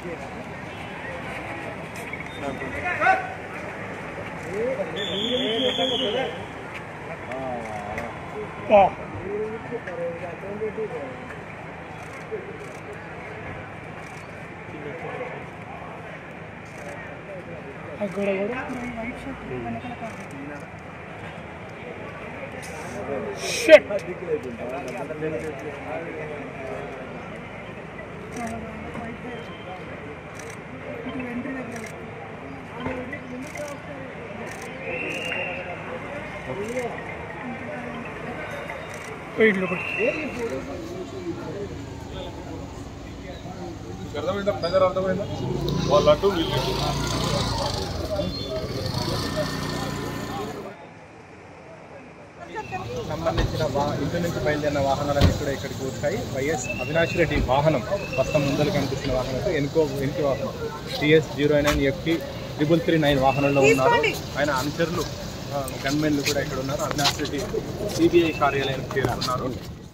Shit. Wait, look at సంబంధించిన ఇంటి నుంచి బయలుదేరిన వాహనాలన్నీ కూడా ఇక్కడికి వచ్చాయి. వైఎస్ అవినాష్ రెడ్డి వాహనం ప్రస్తుతం ముందర కనిపిస్తున్న వాహనంతో వెనుక వాహనం TS09FT 339 వాహనంలో ఉన్నారు. ఆయన అనుచరులు గన్మెన్లు కూడా ఇక్కడ ఉన్నారు. అవినాష్ రెడ్డి CBI కార్యాలయానికి చేరుకున్నారు.